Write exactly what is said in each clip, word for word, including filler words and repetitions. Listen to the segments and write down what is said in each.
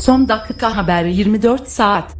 Son dakika haberi yirmi dört saat.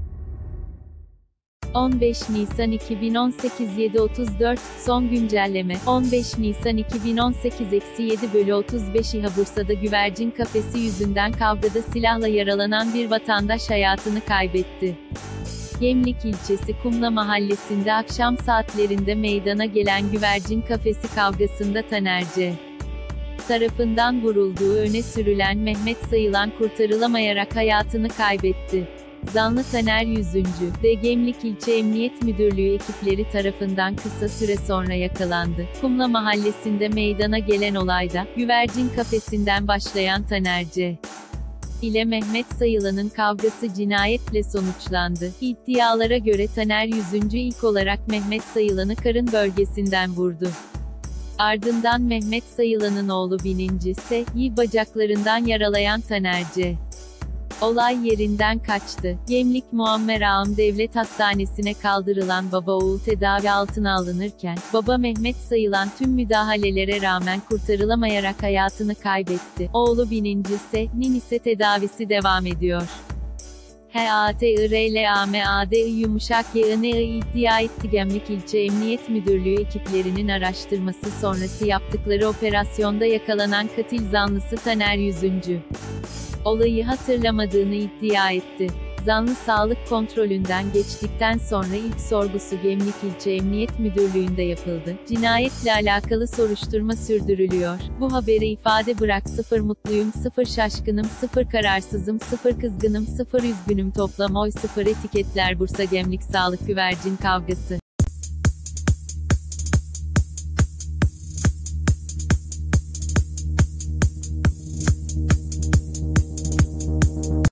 on beş Nisan iki bin on sekiz yedi otuz dört, son güncelleme, on beş Nisan iki bin on sekiz eksi yedi bölü otuz beş İHA Bursa'da güvercin kafesi yüzünden kavgada silahla yaralanan bir vatandaş hayatını kaybetti. Gemlik ilçesi Kumla mahallesinde akşam saatlerinde meydana gelen güvercin kafesi kavgasında Taner C. tarafından vurulduğu öne sürülen Mehmet Sayılan kurtarılamayarak hayatını kaybetti. Zanlı Taner yüzüncü. de Gemlik İlçe Emniyet Müdürlüğü ekipleri tarafından kısa süre sonra yakalandı. Kumla mahallesinde meydana gelen olayda, güvercin kafesinden başlayan Taner C. ile Mehmet Sayılan'ın kavgası cinayetle sonuçlandı. İddialara göre Taner yüzüncü ilk olarak Mehmet Sayılan'ı karın bölgesinden vurdu. Ardından Mehmet Sayılan'ın oğlu bininci ise,'yi bacaklarından yaralayan Taner C. olay yerinden kaçtı. Gemlik Muammer Ağam Devlet Hastanesi'ne kaldırılan baba oğul tedavi altına alınırken, baba Mehmet Sayılan tüm müdahalelere rağmen kurtarılamayarak hayatını kaybetti. Oğlu bininci ise,'nin ise tedavisi devam ediyor. H A T I R L A M A D I yumuşak Y N I iddia etti. Gemlik İlçe Emniyet Müdürlüğü ekiplerinin araştırması sonrası yaptıkları operasyonda yakalanan katil zanlısı Taner yüzüncü. olayı hatırlamadığını iddia etti. Zanlı sağlık kontrolünden geçtikten sonra ilk sorgusu Gemlik İlçe Emniyet Müdürlüğü'nde yapıldı. Cinayetle alakalı soruşturma sürdürülüyor. Bu habere ifade bırak sıfır mutluyum, sıfır şaşkınım, sıfır kararsızım, sıfır kızgınım, sıfır üzgünüm toplam oy sıfır etiketler Bursa Gemlik Sağlık Güvercin Kavgası.